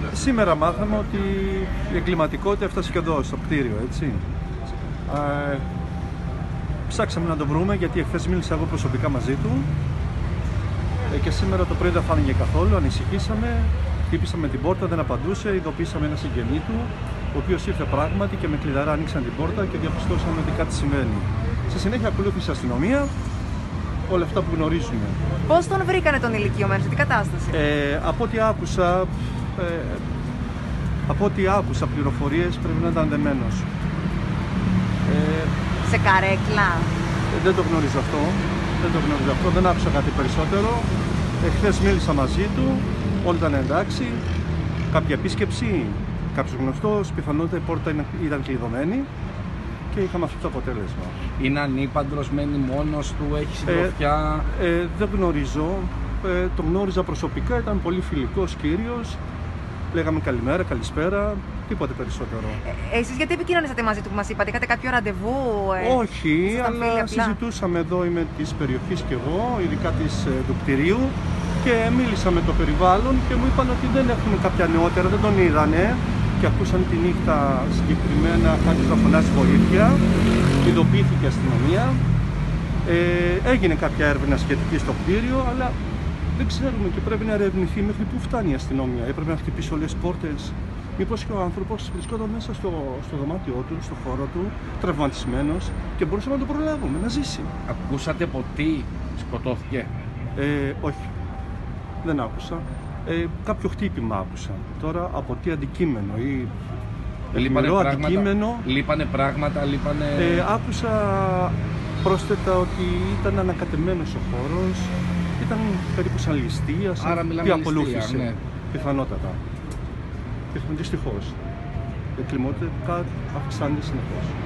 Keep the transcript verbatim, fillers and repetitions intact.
Σήμερα μάθαμε ότι η εγκληματικότητα έφτασε και εδώ, στο κτίριο, έτσι. Ε, ψάξαμε να το βρούμε, γιατί εχθές μίλησα εγώ προσωπικά μαζί του ε, και σήμερα το πρωί δεν φάνηκε καθόλου, ανησυχήσαμε, χτύπησαμε την πόρτα, δεν απαντούσε, ειδοποιήσαμε ένα συγγενή του, ο οποίος ήρθε πράγματι και με κλειδαρά άνοιξαν την πόρτα και διαπιστώσαμε ότι κάτι συμβαίνει. Στη συνέχεια ακολούθησε η αστυνομία, όλα αυτά που γνωρίζουμε. Πώς τον βρήκανε τον ηλικιωμένο, σε τι κατάσταση? Ε, από ό,τι άκουσα, ε, από ό,τι άκουσα πληροφορίες, πρέπει να ήταν δεμένος. Ε, σε καρέκλα? Ε, δεν το γνωρίζω αυτό, δεν το γνωρίζω αυτό, δεν άκουσα κάτι περισσότερο. Εχθές μίλησα μαζί του, όλα ήταν εντάξει, κάποια επίσκεψη, κάποιος γνωστός, πιθανότητα η πόρτα ήταν κλειδωμένη και είχαμε αυτό το αποτέλεσμα. Είναι ανήπαντρος, μένει μόνος του, έχει συντροφιά? Ε, ε, δεν γνωρίζω, ε, τον γνώριζα προσωπικά, ήταν πολύ φιλικός κύριος. Λέγαμε καλημέρα, καλησπέρα, τίποτε περισσότερο. Ε, εσείς γιατί επικοινωνήσατε μαζί του που μας είπατε, είχατε κάποιο ραντεβού? Ε, Όχι, αλλά συζητούσαμε εδώ, είμαι της περιοχής και εγώ, ειδικά της, ε, του κτηρίου, και μίλησα με το περιβάλλον και μου είπαν ότι δεν έχουμε κάποια νεότερα, δεν τον είδανε και ακούσαν τη νύχτα συγκεκριμένα κάποιος να φωνάζει βοήθεια, ειδοποιήθηκε η αστυνομία, ε, έγινε κάποια έρευνα σχετική στο κτίριο, αλλά δεν ξέρουμε και πρέπει να ερευνηθεί μέχρι πού φτάνει η αστυνομία. Έπρεπε να χτυπήσει όλες τις πόρτες. Μήπως και ο άνθρωπος βρισκόταν μέσα στο, στο δωμάτιό του, στο χώρο του, τραυματισμένος και μπορούσαμε να το προλάβουμε, να ζήσει. Ακούσατε από τι σκοτώθηκε? Ε, όχι, δεν άκουσα. Ε, κάποιο χτύπημα άκουσα. Τώρα από τι αντικείμενο ή λείπανε πράγματα, αντικείμενο. Λείπανε πράγματα, λείπανε... Ε, άκουσα πρόσθετα ότι ήταν ανακατεμένος ο χώρος. Ήταν περίπου σαν ληστεία, σαν τι ακολούθησε, ναι. Πιθανότατα. Δυστυχώς. Η εγκληματικότητα αυξάνεται συνεχώς.